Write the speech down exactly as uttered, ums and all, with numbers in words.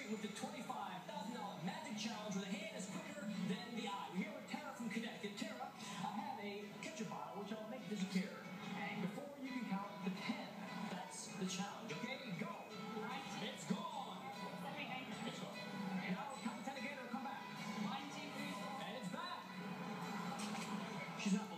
straight with the twenty-five thousand dollar magic challenge where the hand is quicker than the eye. We're here with Tara from Connecticut. Tara, I have a ketchup bottle which I'll make disappear. And before you can count to ten, that's the challenge. Okay, go. Right. It's gone. It's gone. Now count to ten again, it'll come back. One, two, three, four. And it's back. She's not